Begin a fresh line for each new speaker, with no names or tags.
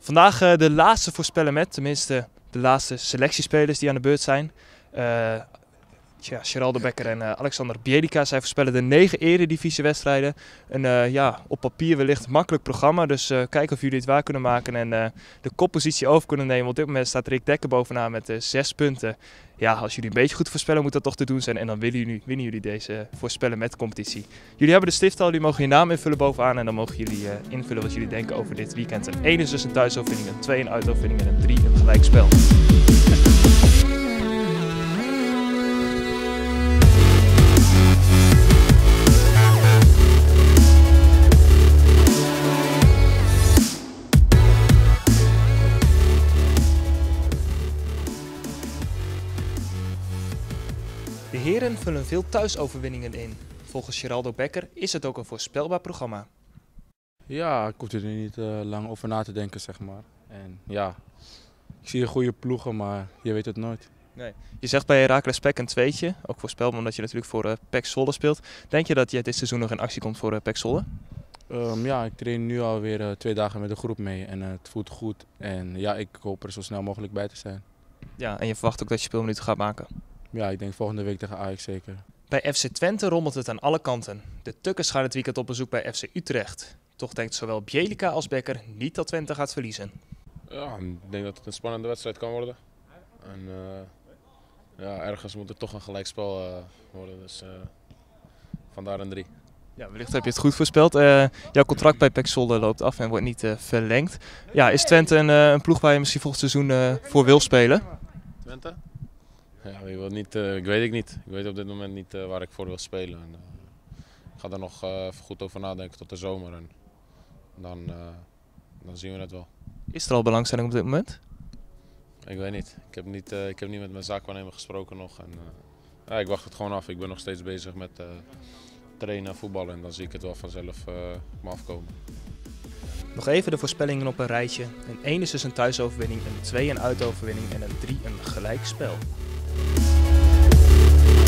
Vandaag de laatste voorspellen met, tenminste de laatste selectiespelers die aan de beurt zijn. Geraldo Becker en Alexander Bjelica. Zij voorspellen de 9 eredivisiewedstrijden. Een op papier wellicht makkelijk programma. Dus kijken of jullie het waar kunnen maken en de koppositie over kunnen nemen. Op dit moment staat Rick Dekker bovenaan met 6 punten. Ja, als jullie een beetje goed voorspellen moet dat toch te doen zijn. En dan winnen jullie deze voorspellen met competitie. Jullie hebben de stift al, jullie mogen je naam invullen bovenaan. En dan mogen jullie invullen wat jullie denken over dit weekend. Een 1 is dus een thuisoverwinning, een 2 een uitoverwinning en een 3 een gelijkspel. De heren vullen veel thuisoverwinningen in. Volgens Geraldo Becker is het ook een voorspelbaar programma.
Ja, ik hoef er niet lang over na te denken, zeg maar. En ja, ik zie een goede ploegen, maar je weet het nooit.
Nee. Je zegt bij Heracles PEC een tweetje, ook voorspelbaar omdat je natuurlijk voor PEC Zwolle speelt. Denk je dat je dit seizoen nog in actie komt voor PEC Zwolle?
Ja, ik train nu alweer 2 dagen met de groep mee en het voelt goed. En ja, ik hoop er zo snel mogelijk bij te zijn.
Ja, en je verwacht ook dat je speelminuten gaat maken?
Ja, ik denk volgende week tegen Ajax zeker.
Bij FC Twente rommelt het aan alle kanten. De Tukkers gaan het weekend op bezoek bij FC Utrecht. Toch denkt zowel Bjelica als Becker niet dat Twente gaat verliezen.
Ja, ik denk dat het een spannende wedstrijd kan worden. En ergens moet het toch een gelijkspel worden, dus vandaar een 3.
Ja, wellicht heb je het goed voorspeld. Jouw contract bij PEC Zwolle loopt af en wordt niet verlengd. Ja, is Twente een ploeg waar je misschien volgend seizoen voor wil spelen?
Twente? Ja, ik weet het niet. Ik weet op dit moment niet waar ik voor wil spelen. En, ik ga er nog even goed over nadenken tot de zomer en dan zien we het wel.
Is er al belangstelling op dit moment?
Ik weet niet. Ik heb niet met mijn zaakwaarnemer gesproken nog. En, ik wacht het gewoon af. Ik ben nog steeds bezig met trainen en voetballen en dan zie ik het wel vanzelf op me afkomen.
Nog even de voorspellingen op een rijtje. Een 1 is dus een thuisoverwinning, een 2 een uitoverwinning en een 3 een gelijkspel.